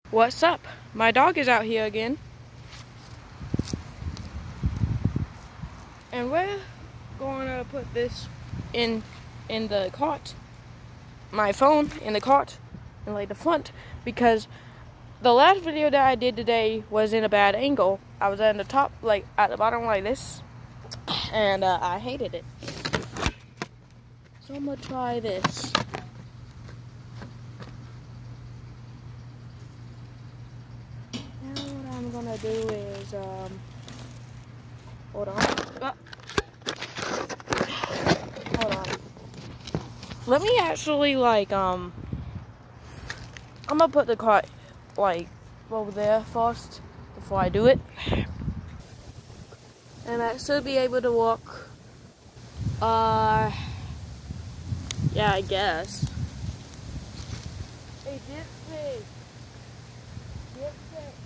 What's up? My dog is out here again. And we're going to put this in the cart. My phone in the cart and like the front, because the last video that I did today was in a bad angle. I was at the top, like at the bottom like this, and I hated it. So I'm gonna try this. Now what I'm gonna do is hold on. Hold on. Let me actually I'm gonna put the cart like over there first before I do it. And I should be able to walk. Yeah, I guess. Hey, Dipsy. Dipsy.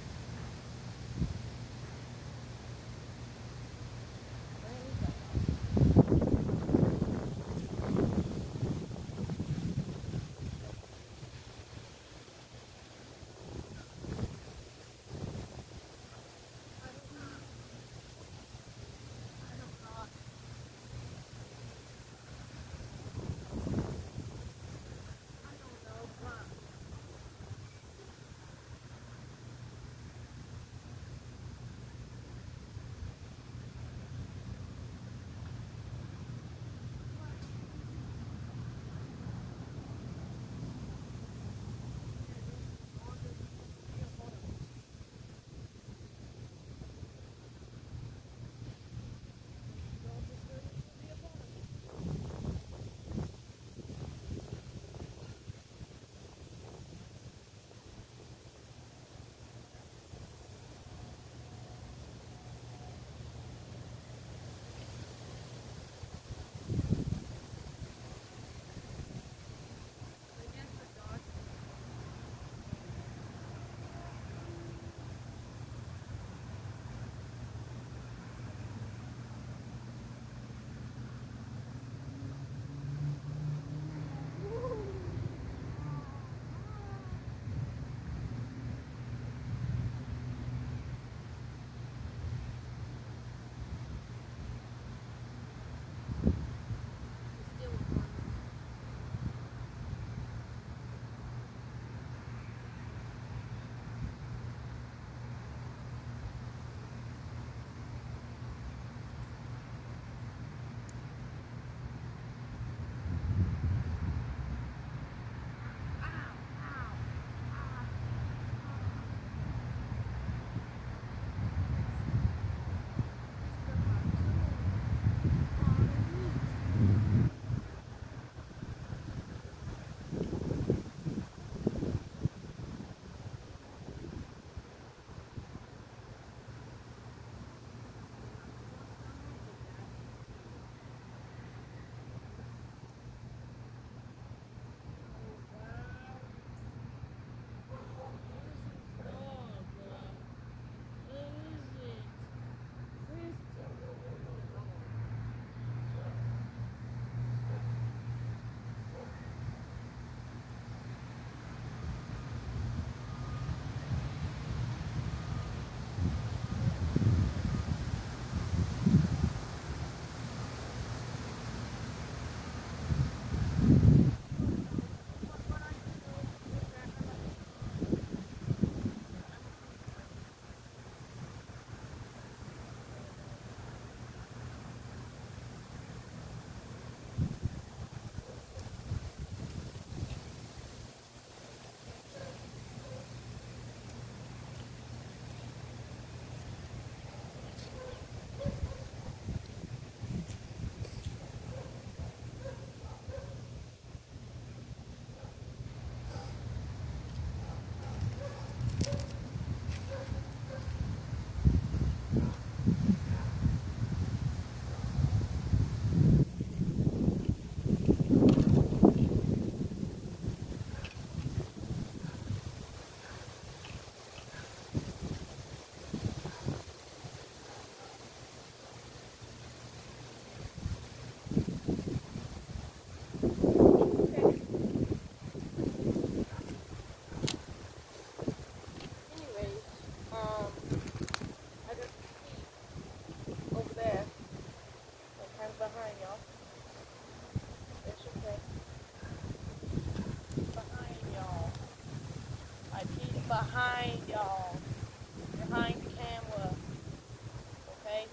behind y'all, behind the camera, okay?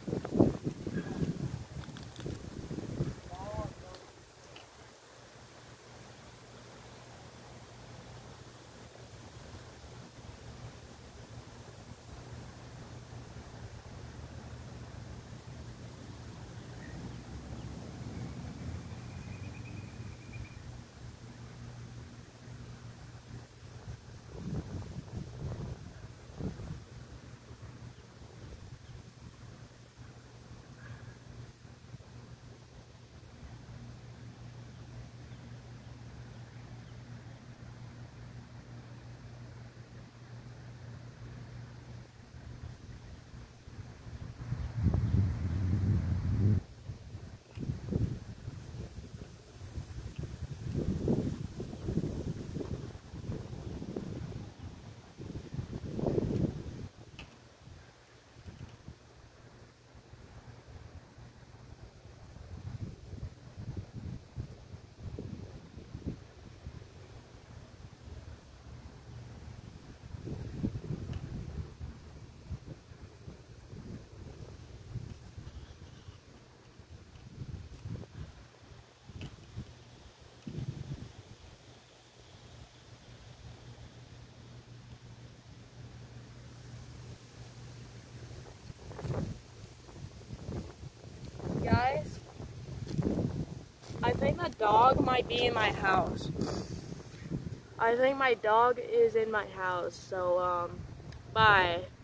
Guys, I think the dog might be in my house. I think my dog is in my house, so, bye.